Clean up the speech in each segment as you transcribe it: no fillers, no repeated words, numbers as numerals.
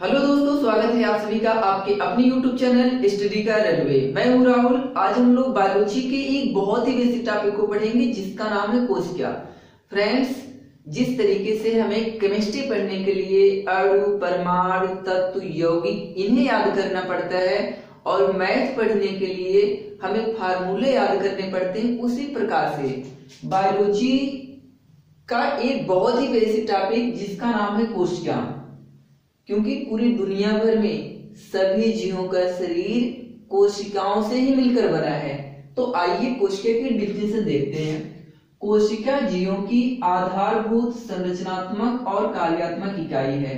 Hello दोस्तों, स्वागत है आप सभी का आपके अपने YouTube चैनल स्टडी का रनवे। मैं हूं राहुल। आज हम लोग बायोलॉजी के एक बहुत ही बेसिक टॉपिक को पढ़ेंगे जिसका नाम है कोशिका। फ्रेंड्स, जिस तरीके से हमें केमिस्ट्री पढ़ने के लिए अणु, परमाणु, तत्व, यौगिक इन्हें याद करना पड़ता है और मैथ पढ़ने के लिए हमें फार्मूले याद करने पड़ते हैं, उसी प्रकार से बायोलॉजी का एक बहुत ही बेसिक टॉपिक जिसका नाम है कोशिका। क्योंकि पूरी दुनिया भर में सभी जीवों का शरीर कोशिकाओं से ही मिलकर बना है। तो आइए कोशिका की डिफिनेशन देखते हैं। कोशिका जीवों की आधारभूत संरचनात्मक और कार्यात्मक इकाई है।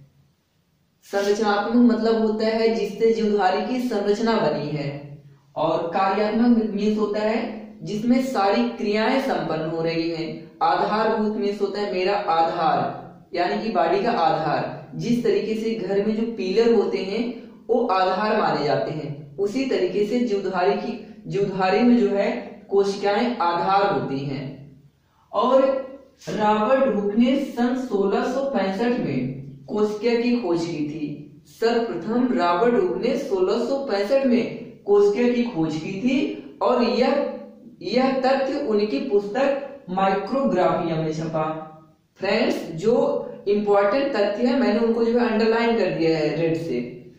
संरचनात्मक मतलब होता है जिससे जीवधारी की संरचना बनी है, और कार्यात्मक मीन्स होता है जिसमें सारी क्रियाएं संपन्न हो रही हैं। आधारभूत मीन्स होता है मेरा आधार, यानी कि बॉडी का आधार। जिस तरीके से घर में जो पिलर होते हैं वो आधार माने जाते हैं, उसी तरीके से जीवधारी में जो है कोशिकाएं आधार होती हैं। और रॉबर्ट हुक ने सन 1665 में कोशिका की खोज की थी। सर्वप्रथम रॉबर्ट हुक ने 1665 में कोशिका की खोज की थी, और यह तथ्य उनकी पुस्तक माइक्रोग्राफिया में छपा। फ्रेंड्स, जो इंपॉर्टेंट तथ्य है मैंने उनको जो है अंडरलाइन कर दिया है रेड से।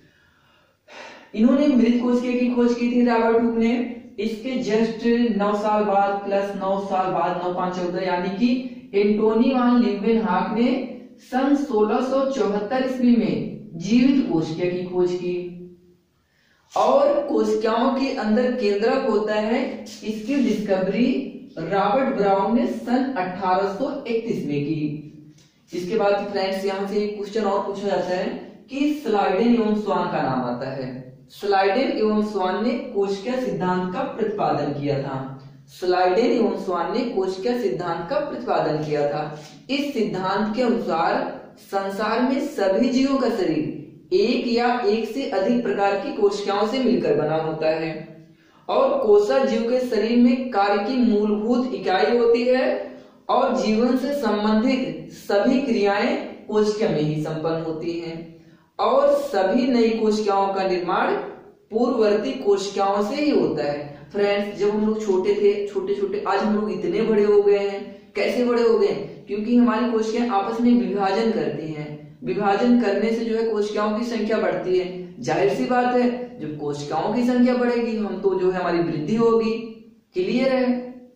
इन्होंने मृत कोशिका की खोज की थी रॉबर्ट हुक ने। इसके जस्ट 9 साल बाद प्लस 9 साल बाद 9 5 14 यानी कि एंटोनी वान लीeuwenhoek ने सन 1674 ईस्वी में जीवित कोशिका की खोज की। और कोशिकाओं के अंदर केंद्रक होता है, इसकी डिस्कवरी रॉबर्ट ब्राउन ने सन 1831 में की। इसके बाद फ्रेंड्स यहाँ से एक क्वेश्चन और पूछा जाता है कि स्लाइडेन एवं स्वान का नाम आता है। स्लाइडेन एवं स्वान ने कोशिका सिद्धांत का प्रतिपादन किया था। स्लाइडेन एवं स्वान ने कोशिका सिद्धांत का प्रतिपादन किया था। इस सिद्धांत के अनुसार संसार में सभी जीवों का शरीर एक या एक से अधिक प्रकार की कोशिकाओं से मिलकर बना होता है, और कोशिका जीव के शरीर में कार्य की मूलभूत इकाई होती है, और जीवन से संबंधित सभी क्रियाएं कोशिका में ही संपन्न होती हैं, और सभी नई कोशिकाओं का निर्माण पूर्ववर्ती कोशिकाओं से ही होता है। फ्रेंड्स, जब हम लोग छोटे थे, छोटे छोटे, आज हम लोग इतने बड़े हो गए हैं। कैसे बड़े हो गए? क्योंकि हमारी कोशिकाएं आपस में विभाजन करती हैं। विभाजन करने से जो है कोशिकाओं की संख्या बढ़ती है। जाहिर सी बात है, जब कोशिकाओं की संख्या बढ़ेगी हम तो जो है हमारी वृद्धि होगी। क्लियर है?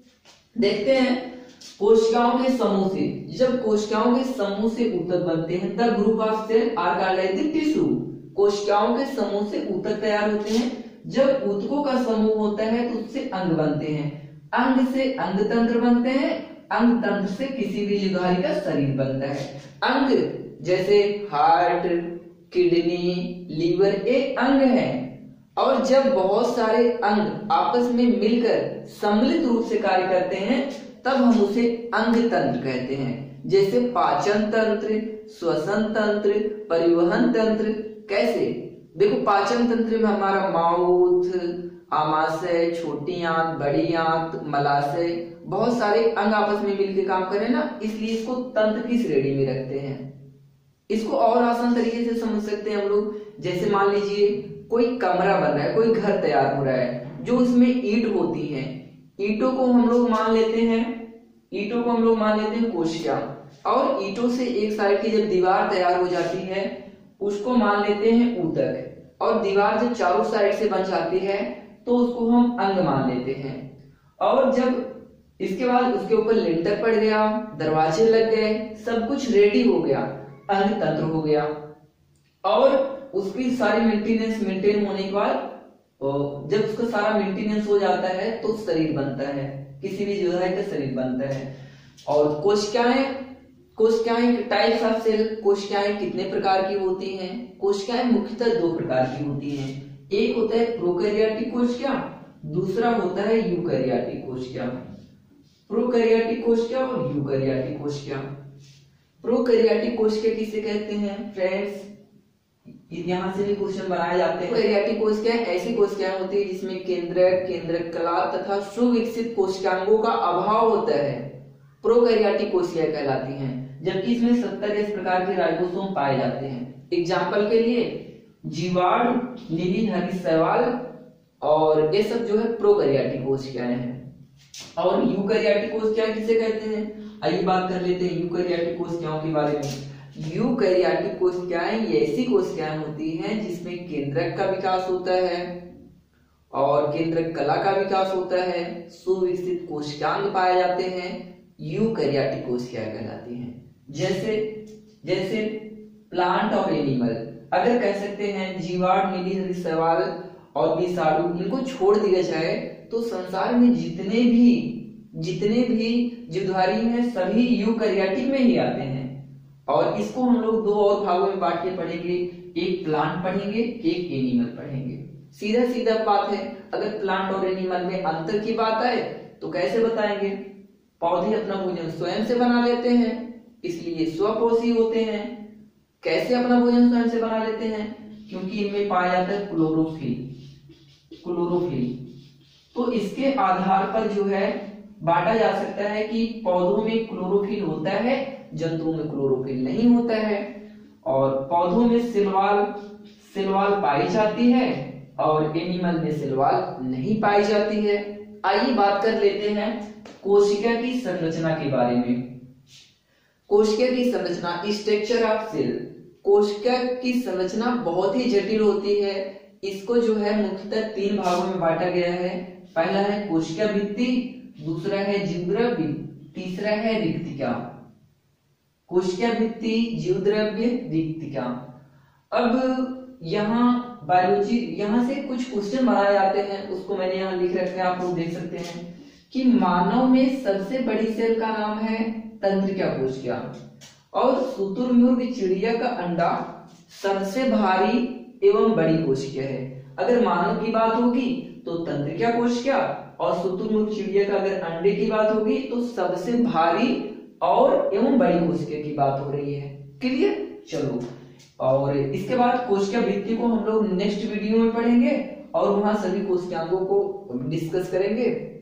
देखते हैं कोशिकाओं के समूह से। जब कोशिकाओं के समूह से ऊतक बनते हैं the group of cell are called as the tissue. कोशिकाओं के समूह से ऊतक तैयार होते हैं। जब ऊतकों का समूह होता है तो उससे अंग बनते हैं। अंग से अंग तंत्र बनते हैं। अंग तंत्र से किसी भी जीवधारी का शरीर बनता है। अंग जैसे हार्ट, किडनी, लीवर ये अंग है। और जब बहुत सारे अंग आपस में मिलकर सम्मिलित रूप से कार्य करते हैं तब हम उसे अंग तंत्र कहते हैं। जैसे पाचन तंत्र, श्वसन तंत्र, परिवहन तंत्र। कैसे? देखो, पाचन तंत्र में हमारा माउथ, आमाशय, छोटी आंत, बड़ी आंत, मलाशय, बहुत सारे अंग आपस में मिलकर काम करें ना, इसलिए इसको तंत्र की श्रेणी में रखते हैं। इसको और आसान तरीके से समझ सकते हैं हम लोग। जैसे मान लीजिए कोई कमरा बन रहा है, कोई घर तैयार हो रहा है, जो उसमें ईंट होती है। ईंटों को हम लोग मान लेते हैं कोशिका, और ईंटों से एक साइड की जब दीवार तैयार हो जाती है उसको मान लेते हैं ऊतक, और दीवार जब चारों साइड से बन जाती है तो उसको हम अंग मान लेते हैं। और जब इसके बाद उसके ऊपर लिंटर पड़ गया, दरवाजे लग गए, सब कुछ रेडी हो गया, अंग तंत्र हो गया। और उसकी सारी मेंटेन होने के बाद जब उसका सारा मेंटेनेंस हो जाता है तो शरीर बनता है, किसी भी जीवधारी का शरीर बनता है। और कोशिकाएं टाइप्स ऑफ सेल, कोशिकाएं कितने प्रकार की होती हैं? कोशिकाएं मुख्यतः 2 प्रकार की होती हैं। एक होता है प्रोकैरियोटिक कोशिका, दूसरा होता है यूकैरियोटिक कोशिका। प्रोकैरियोटिक कोशिका और यूकैरियोटिक कोशिका। प्रोकैरियोटिक कोशिका किसे कहते हैं? फ्रेंड्स, यहाँ से भी क्वेश्चन बनाए जाते हैं। प्रोकैरियोटिक कोशिकाएं ऐसी कोशिकाएं होती है जिसमें केंद्रक कला तथा सुविकसित कोशिकांगों का अभाव होता है। प्रोकैरियोटिक कोशिकाएं कहलाती हैं। जबकि इसमें 70 इस प्रकार के राइबोसोम पाए जाते हैं। एग्जाम्पल के लिए जीवाणु, नीलिधरी शैवाल और ये सब जो है प्रोकैरियोटिक कोशिकाएं हैं। और यूकैरियोटिक कोशिकाएं किसे कहते हैं, आइए बात कर लेते हैं यूकैरियोटिक कोशिकाओं के बारे में। यूकैरियोटिक कोशिकाएं ये ऐसी कोशिकाएं होती हैं जिसमें केंद्रक का विकास होता है और केंद्रक कला का विकास होता है, सुविकसित कोशिकांग पाए जाते हैं, यूकैरियोटिक कोशिकाएं कहलाती हैं। जैसे जैसे प्लांट और एनिमल, अगर कह सकते हैं जीवाणु, नीलिधरी शैवाल और विषाणु, इनको छोड़ दिया जाए तो संसार में जितने भी जीवधारी हैं सभी यूकैरियोटिक में ही आते हैं। और इसको हम लोग दो और भागों में बांट के पढ़ेंगे, एक प्लांट पढ़ेंगे, एक एनिमल पढ़ेंगे। सीधा सीधा बात है, अगर प्लांट और एनिमल में अंतर की बात आए तो कैसे बताएंगे, पौधे अपना भोजन स्वयं से बना लेते हैं, इसलिए स्वपोषी होते हैं। कैसे अपना भोजन स्वयं से बना लेते हैं, क्योंकि इनमें पाया जाता है क्लोरोफिल। तो इसके आधार पर जो है बांटा जा सकता है कि पौधों में क्लोरोफिल होता है, जंतुओं में क्लोरोफिल नहीं होता है। और पौधों में सिलवाल पाई जाती है और एनिमल में सिलवाल नहीं पाई जाती है। आइए बात कर लेते हैं कोशिका की संरचना के बारे में। कोशिका की संरचना, स्ट्रक्चर ऑफ सेल। कोशिका की संरचना बहुत ही जटिल होती है। इसको जो है मुख्यतः 3 भागों में बांटा गया है। पहला है कोशिका भित्ति, दूसरा है जीवद्रव्य, तीसरा है रिक्तिका। कोशिका भित्ति, जीवद्रव्य, रिक्तिका। अब यहाँ बायोलॉजी, यहाँ से कुछ क्वेश्चन बनाए जाते हैं, उसको मैंने यहाँ लिख रखा है, आप लोग देख सकते हैं कि मानव में सबसे बड़ी सेल का नाम है तंत्रिका कोशिका और शुतुरमुर्ग चिड़िया का अंडा सबसे भारी एवं बड़ी कोशिका है। अगर मानव की बात होगी तो तंत्रिका कोशिका और शुतुरमुर्ग चिड़िया का अगर अंडे की बात होगी तो सबसे भारी और एवं बड़ी कोशिका की बात हो रही है। क्लियर, चलो। और इसके बाद कोशिका भित्ति को हम लोग नेक्स्ट वीडियो में पढ़ेंगे और वहां सभी कोशिकाओं को डिस्कस करेंगे।